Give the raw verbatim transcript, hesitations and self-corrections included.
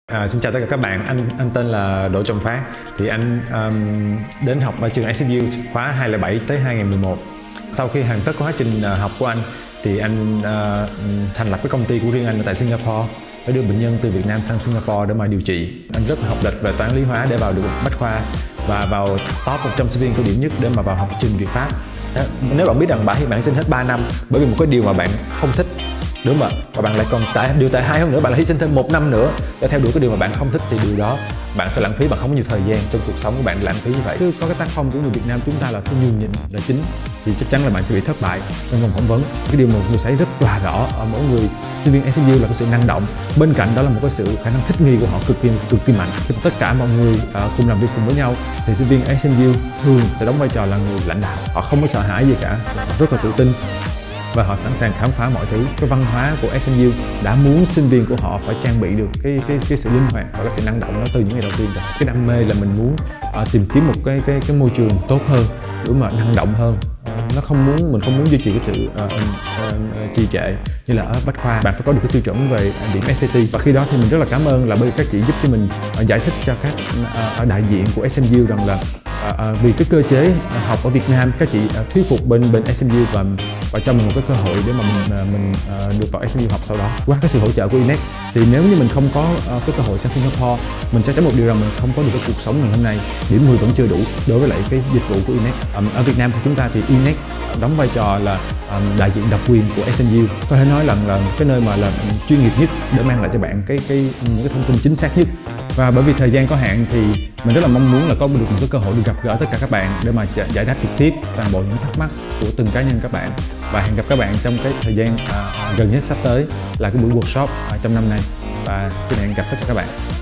À, xin chào tất cả các bạn, anh anh tên là Đỗ Trọng Phát. Thì anh um, đến học ở trường ét em u khóa hai không bảy tới hai không một một. Sau khi hoàn tất quá trình uh, học của anh thì anh uh, thành lập cái công ty của riêng anh ở tại Singapore để đưa bệnh nhân từ Việt Nam sang Singapore để mà điều trị. Anh rất học lệch về toán lý hóa để vào được Bách Khoa và vào top một trăm sinh viên có điểm nhất để mà vào học trường Việt Pháp. Nếu bạn biết rằng bạn thì bạn xin hết ba năm bởi vì một cái điều mà bạn không thích, đúng không ạ? Và bạn lại còn tại điều tệ hai hơn nữa, bạn lại hy sinh thêm một năm nữa để theo đuổi cái điều mà bạn không thích, thì điều đó bạn sẽ lãng phí, bạn không có nhiều thời gian trong cuộc sống của bạn lãng phí như vậy. Chứ có cái tác phong của người Việt Nam chúng ta là cái nhường nhịn là chính, thì chắc chắn là bạn sẽ bị thất bại trong vòng phỏng vấn. Cái điều mà người thấy rất là rõ ở mỗi người sinh viên ét em u là cái sự năng động, bên cạnh đó là một cái sự khả năng thích nghi của họ cực kỳ cực kỳ mạnh. Khi tất cả mọi người uh, cùng làm việc cùng với nhau thì sinh viên ét em u thường sẽ đóng vai trò là người lãnh đạo. Họ không có sợ hãi gì cả, họ rất là tự tin và họ sẵn sàng khám phá mọi thứ. Cái văn hóa của ét em u đã muốn sinh viên của họ phải trang bị được cái cái cái sự linh hoạt và cái sự năng động đó từ những ngày đầu tiên rồi. Cái đam mê là mình muốn uh, tìm kiếm một cái cái cái môi trường tốt hơn, đúng mà năng động hơn. Uh, nó không muốn mình không muốn duy trì cái sự uh, uh, uh, trì trệ như là ở Bách Khoa. Bạn phải có được cái tiêu chuẩn về điểm ét a tê, và khi đó thì mình rất là cảm ơn là bởi vì các chị giúp cho mình uh, giải thích cho các uh, đại diện của ét em u rằng là À, à, vì cái cơ chế à, học ở Việt Nam, các chị à, thuyết phục bên bên ét em u và và cho mình một cái cơ hội để mà mình à, mình à, được vào ét em u học sau đó. Qua cái sự hỗ trợ của i nét thì nếu như mình không có à, cái cơ hội sang Singapore, mình chắc chắn một điều rằng mình không có được cái cuộc sống ngày hôm nay. Điểm mười vẫn chưa đủ đối với lại cái dịch vụ của i nét. À, ở Việt Nam của chúng ta thì i nét đóng vai trò là à, đại diện độc quyền của ét em u. Có thể nói là, là cái nơi mà là chuyên nghiệp nhất để mang lại cho bạn cái cái những cái thông tin chính xác nhất. Và bởi vì thời gian có hạn thì mình rất là mong muốn là có được một cái cơ hội được gặp gỡ tất cả các bạn để mà giải đáp trực tiếp toàn bộ những thắc mắc của từng cá nhân các bạn, và hẹn gặp các bạn trong cái thời gian à, gần nhất sắp tới là cái buổi workshop à, trong năm nay, và xin hẹn gặp tất cả các bạn.